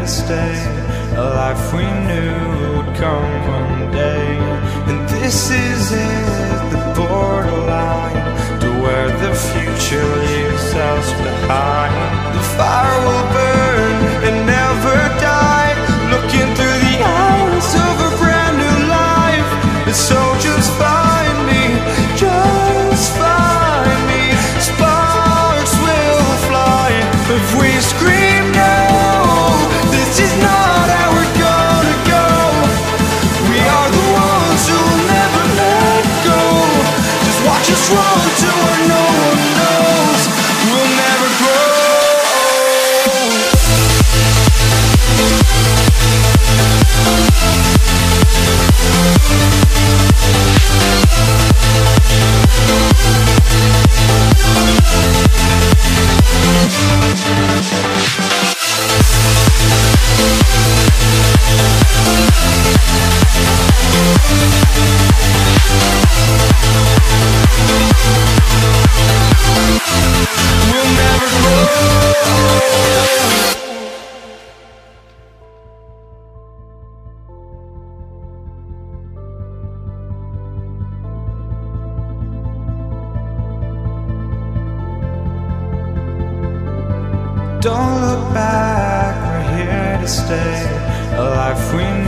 to stay, a life we knew would come one day. And this is it, the borderline to where the future leaves us behind. The fire will burn and never die, looking through the eyes of a brand new life. And so just find me, just find me. Sparks will fly if we scream no. This is not how we're gonna go. We are the ones who will never let go. Just watch us run to where no one knows. We'll never grow. We'll never grow. Don't look back, we're here to stay, a life we